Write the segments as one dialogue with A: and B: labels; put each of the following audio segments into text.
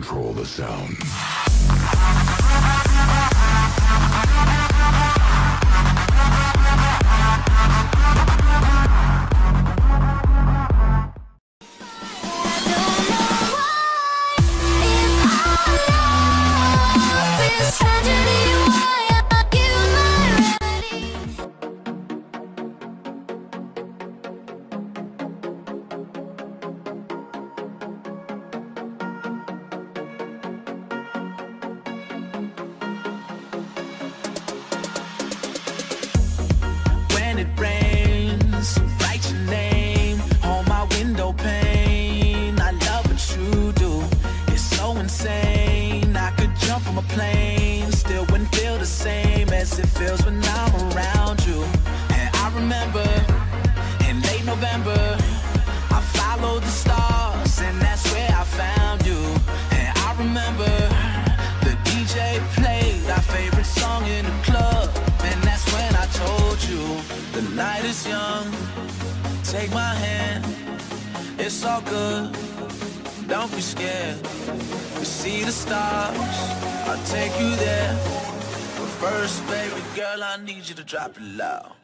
A: control the sound.
B: It feels when I'm around you. And I remember in late November I followed the stars and that's where I found you. And I remember the DJ played our favorite song in the club, and that's when I told you the night is young, take my hand, it's all good, don't be scared. We see the stars, I'll take you there. First, baby girl, I need you to drop it low.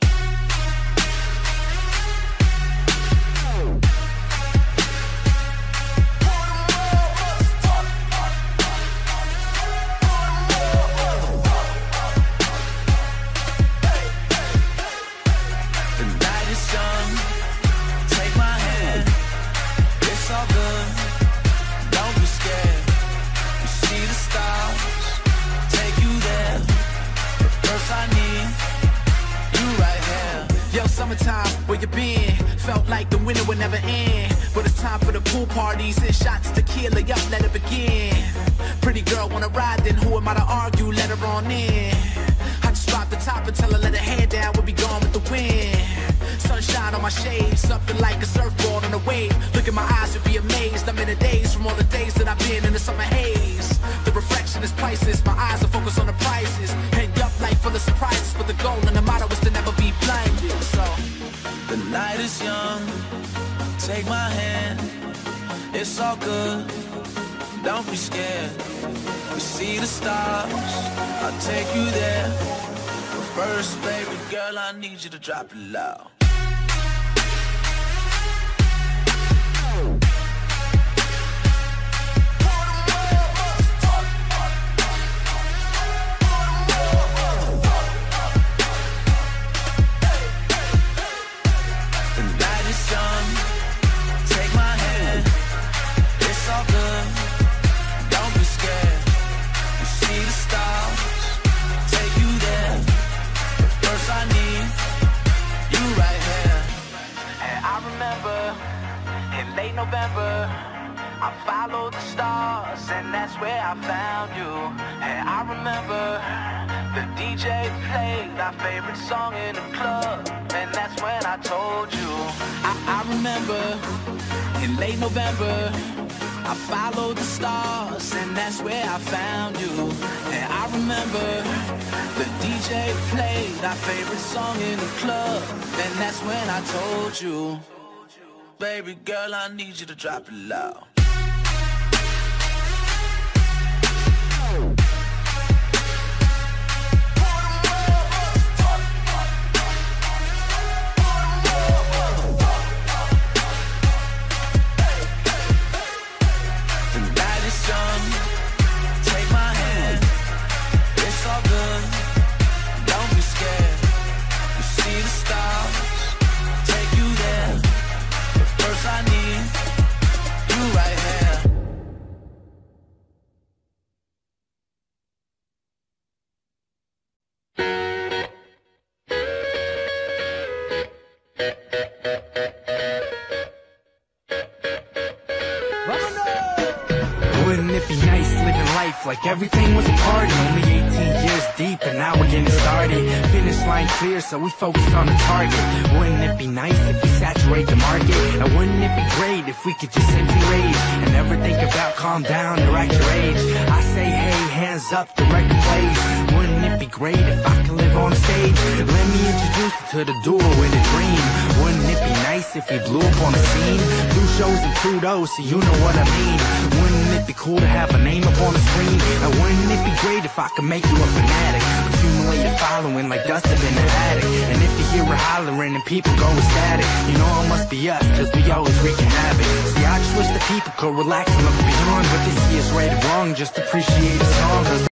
B: The night is young, take my hand, it's all good, don't be scared. You see the stars, take you there. First I need you right here. Yo, summertime, where you been? Felt like the winter would never end, but it's time for the pool parties and shots, tequila, up, let it begin. Pretty girl wanna ride, then who am I to argue? Let her on in. I just drop the top and tell her let her head down, we'll be gone with the wind. Sunshine on my shades, something like a surfboard on a wave. Look in my eyes, you'll be amazed. I'm in a daze from all the days that I've been in the summer haze. The reflection is priceless, my eyes are focused on the prizes. Head up, life full of surprises, but the goal and the motto is to never be blinded. So, the night is young, take my hand, it's all good, don't be scared. We see the stars, I'll take you there. But first, baby girl, I need you to drop it low. November, I followed the stars and that's where I found you. And I remember the DJ played our favorite song in the club, and that's when I told you. I remember in late November I followed the stars and that's where I found you. And I remember the DJ played our favorite song in the club, and that's when I told you. Baby girl, I need you to drop it low. The night is young, take my hand, it's all good, don't be scared. You see the stars, take you there. First I need you right here.
C: Wouldn't it be nice living life like everything was a party? Only 18 years deep and now we're getting started. Finish line clear, so we focused on the target. Wouldn't it be nice if we saturate the market? And wouldn't it be great if we could just simply rage and never think about calm down or act your age? I say hey, hands up, the record plays. Wouldn't it be great if I could live on stage? Let me introduce you to the duo in a dream. Wouldn't it be nice if we blew up on the scene? 2 shows and 2 those, so you know what I mean. Wouldn't it be cool to have a name up on the screen? Now wouldn't it be great if I could make you a fanatic? Accumulate a following like dust up in the attic. And if you hear her hollering and people go ecstatic, you know it must be us, cause we always wreaking havoc. See, I just wish the people could relax and look beyond what they see is right or wrong. Just appreciate a song, cause